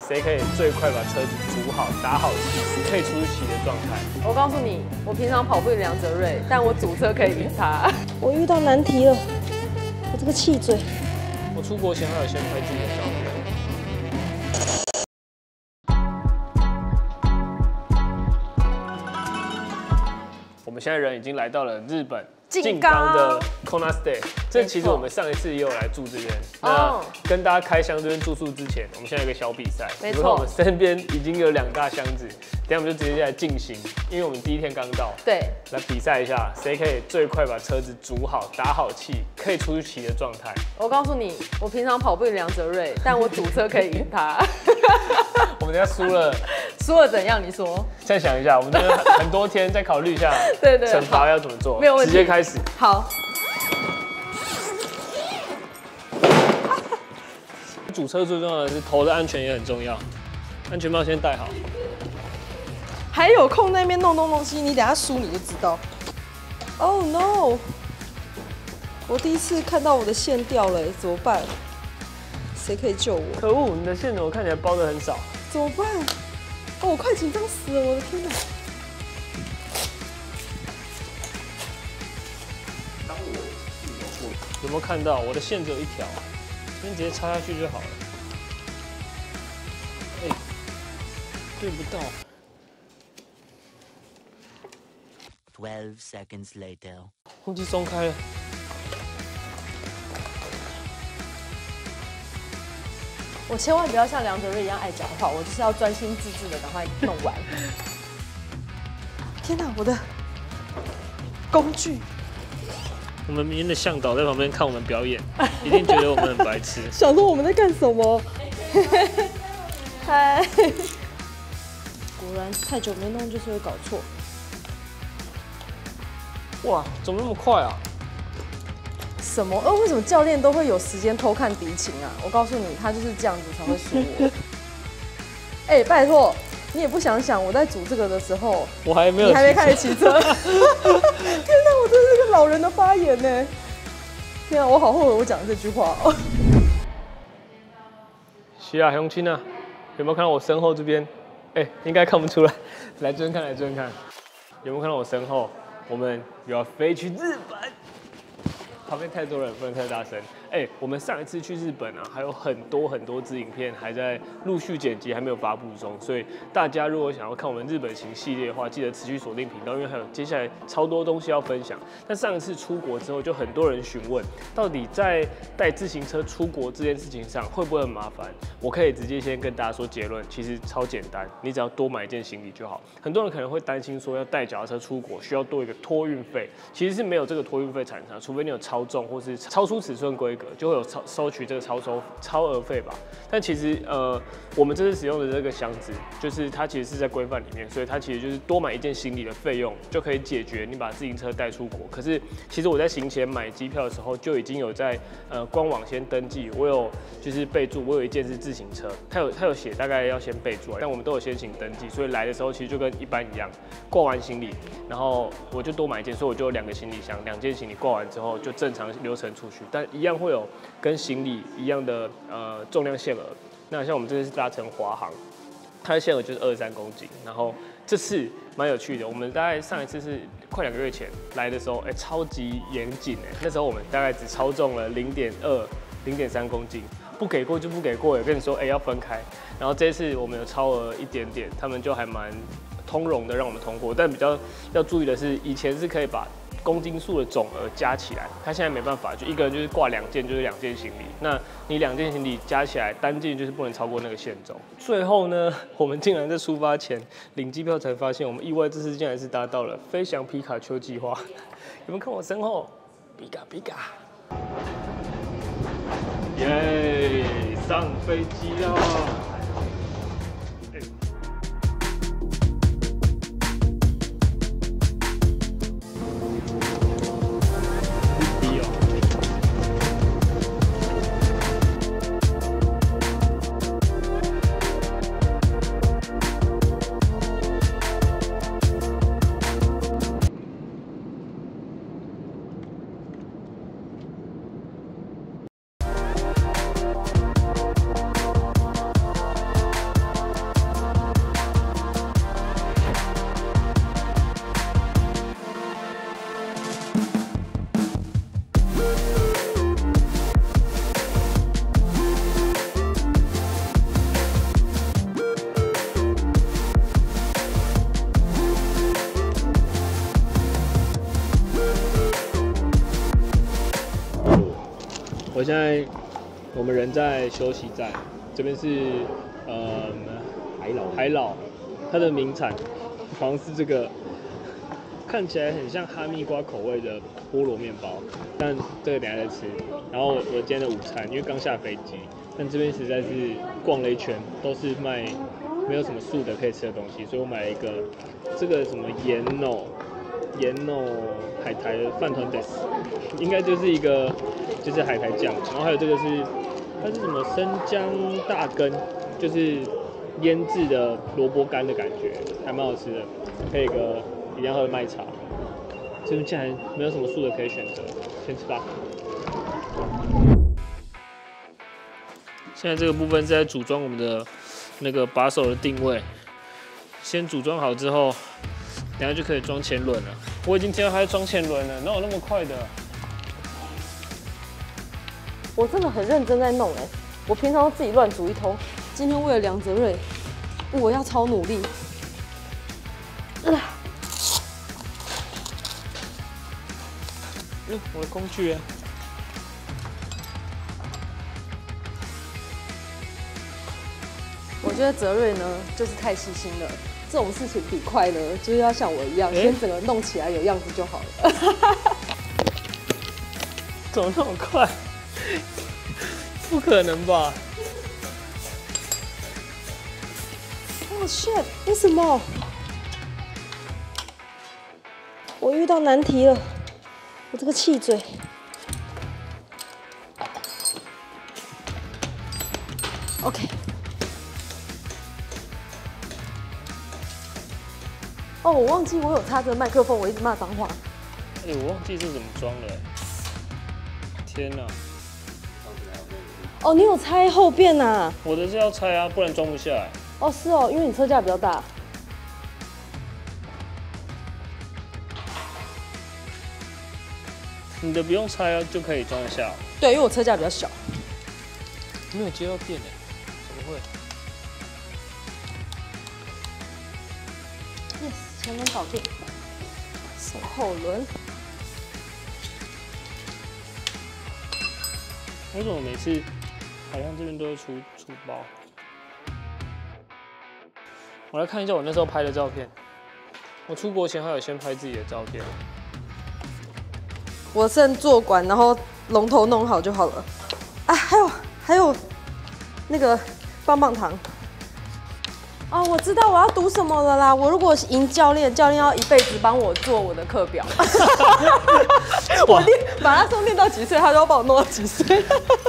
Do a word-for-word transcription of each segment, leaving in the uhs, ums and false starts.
谁可以最快把车子煮好、打好气，可以出去骑的状态？ 我告诉你，我平常跑不赢梁哲瑞，但我组车可以赢他。 我遇到难题了，我这个气嘴。 我出国前还有先拍自己的照片。我们现在人已经来到了日本静冈的 Kona Stay， 这其实我们上一次也有来住这边。那跟大家开箱这边住宿之前，我们现在有一个小比赛。 没错， 我们身边已经有两大箱子，等下我们就直接来进行，因为我们第一天刚到。 对， 来比赛一下，谁可以最快把车子煮好、打好气，可以出去骑的状态。 我告诉你，我平常跑不赢梁哲瑞，但我组车可以赢他。 我们等下输了， 输了怎样？你说？ 再想一下，我们这个很多天再考虑一下， 对对， 惩罚要怎么做？ 没有问题， 直接开始。 好。 主车最重要的是头的安全也很重要，安全帽先戴好。 还有空那边弄弄东西，你等下输你就知道。Oh no！ 我第一次看到我的线掉了，怎么办？谁可以救我？ 可恶，你的线怎么看起来包的很少？ 怎么办？哦，我快紧张死了！我的天哪！ 有没有看到我的线只有一条？这边直接插下去就好了。哎、欸，对不到。 Twelve seconds later， 忘记松开了。 我千万不要像梁哲瑞一样爱讲话，我就是要专心致志的赶快弄完。 天哪，我的工具！ 我们明天的向导在旁边看我们表演，一定觉得我们很白痴。 想说我们在干什么？嗨！果然太久没弄就是会搞错。 哇，怎么那么快啊？ 什么？呃，为什么教练都会有时间偷看敌情啊？我告诉你，他就是这样子才会输我。哎、欸，拜托，你也不想想，我在组这个的时候， 我还没有， 你还没开始骑车。天哪，我真是个老人的发言呢！天啊，我好后悔我讲这句话哦。 是啊，雄青啊，有没有看到我身后这边？哎、欸，应该看不出来。来这边看，来这边看，有没有看到我身后？我们又要飞去日本。旁边太多人，不能太大声。哎、欸，我们上一次去日本啊，还有很多很多支影片还在陆续剪辑，还没有发布中。所以大家如果想要看我们日本行系列的话，记得持续锁定频道，因为还有接下来超多东西要分享。但上一次出国之后，就很多人询问，到底在带自行车出国这件事情上会不会很麻烦？我可以直接先跟大家说结论，其实超简单，你只要多买一件行李就好。很多人可能会担心说，要带脚踏车出国需要多一个托运费，其实是没有这个托运费产生，除非你有超重或是超出尺寸规格，就会有超收取这个超收超额费吧。但其实呃，我们这次使用的这个箱子，就是它其实是在规范里面，所以它其实就是多买一件行李的费用就可以解决你把自行车带出国。可是其实我在行前买机票的时候就已经有在呃官网先登记，我有就是备注，我有一件是自行车，它有它有写大概要先备注，但我们都有先行登记，所以来的时候其实就跟一般一样，挂完行李，然后我就多买一件，所以我就有两个行李箱，两件行李挂完之后就正常流程出去，但一样会有跟行李一样的呃重量限额。那像我们这次是搭乘华航，它的限额就是二十三公斤，然后这次蛮有趣的，我们大概上一次是快两个月前来的时候，哎、欸，超级严谨哎，那时候我们大概只超重了零点二、零点三公斤。不给过就不给过，也跟你说，哎、欸，要分开。然后这次我们有超额一点点，他们就还蛮通融的，让我们通过。但比较要注意的是，以前是可以把公斤数的总额加起来，他现在没办法，就一个人就是挂两件，就是两件行李。那你两件行李加起来，单件就是不能超过那个限重。最后呢，我们竟然在出发前领机票才发现，我们意外这次竟然是搭到了飞翔皮卡丘计划。有没有看我身后？皮卡皮卡。耶！上飞机了！ 我现在我们人在休息站，这边是呃海老海老，它的名产好像是这个，看起来很像哈密瓜口味的菠萝面包，但这个等一下再吃。然后我今天的午餐，因为刚下飞机，但这边实在是逛了一圈，都是卖没有什么素的可以吃的东西，所以我买了一个这个什么盐哦。盐哦，海苔饭团 des， 应该就是一个就是海苔酱，然后还有这个是它是什么生姜大根，就是腌制的萝卜干的感觉，还蛮好吃的，配一个一定要喝的麦茶。这边竟然没有什么素的可以选择，先吃吧。现在这个部分是在组装我们的那个把手的定位，先组装好之后。等下就可以装前轮了。我已经听到他在装前轮了，哪有那么快的？ 我真的很认真在弄哎、欸，我平常都自己乱煮一通，今天为了梁泽瑞，我要超努力。呃、 嗯，我的工具啊！ 我觉得泽瑞呢，就是太细心了。这种事情比快乐，就是要像我一样，欸、先整个弄起来有样子就好了。 怎么那么快？不可能吧？ 哦 shit！ 为什么？我遇到难题了，我这个气嘴。OK。哦，我忘记我有插着麦克风，我一直骂脏话。 哎、欸，我忘记这怎么装了、欸。天哪！ 哦，你有拆后边啊？ 我的是要拆啊，不然装不下来。 哦，是哦，因为你车架比较大。 你的不用拆啊，就可以装得下。 对，因为我车架比较小。 没有接到电哎、欸，怎么会？ 前轮搞定，手后轮。 为什么每次好像这边都会出出包？我来看一下我那时候拍的照片。我出国前还有先拍自己的照片。 我剩坐管，然后龙头弄好就好了。啊，还有还有那个棒棒糖。 哦，我知道我要读什么了啦！我如果赢教练，教练要一辈子帮我做我的课表。我练马拉松练到几岁，他就要帮我弄到几岁。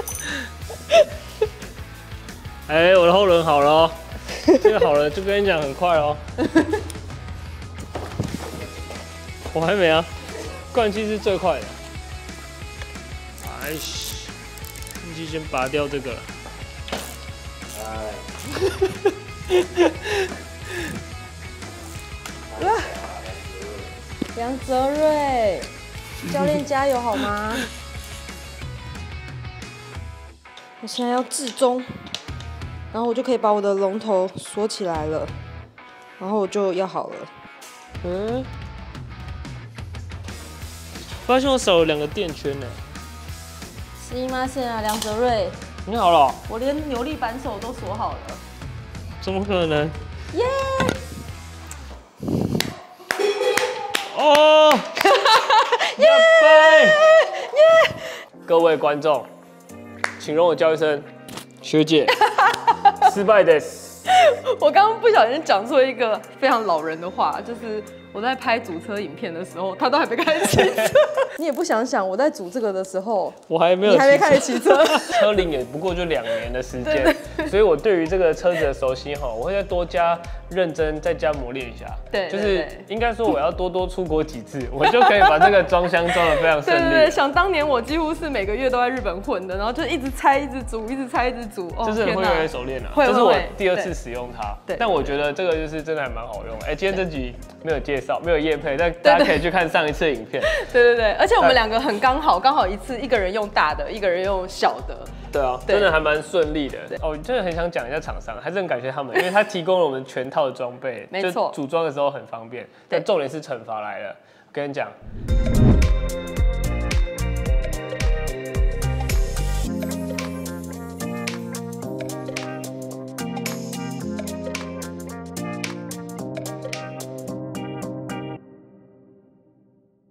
哎、欸，我的后轮好了哦，这个好了，就跟你讲很快哦。我还没啊，灌气是最快的。哎嘘，你就先拔掉这个了。哎。 梁泽瑞，教练加油好吗？我现在要置中，然后我就可以把我的龙头锁起来了，然后我就要好了。 嗯，发现我少了两个电圈呢。 すいません啊，梁泽瑞， 你好了、哦， 我连扭力扳手都锁好了。 怎么可能？ 耶！ 哦！耶！耶！各位观众，请容我叫一声学姐，失败的。 我刚刚不小心讲错一个非常老人的话，就是我在拍组车影片的时候，他都还没开始骑车。你也不想想，我在组这个的时候， 我还没有， 你还没开始骑车， 车龄也不过就两年的时间，所以我对于这个车子的熟悉哈，我会再多加认真，再加磨练一下。 对， 就是应该说我要多多出国几次，我就可以把这个装箱装得非常顺利。 对对对，想当年我几乎是每个月都在日本混的，然后就一直拆，一直煮，一直拆，一直煮。哦， 就是会越来越熟练了。 会， 这是我第二次使用它。 对。 但我觉得这个就是真的还蛮好用。哎，今天这集没有介绍，没有业配，但大家可以去看上一次的影片。 对对对，而且我们两个很刚好，刚好一次，一个人用大的，一个人用小的。 对啊，真的还蛮顺利的。哦，真的很想讲一下厂商，还是很感谢他们，因为他提供了我们全套的装备， 没错， 组装的时候很方便。但重点是惩罚来了，我跟你讲。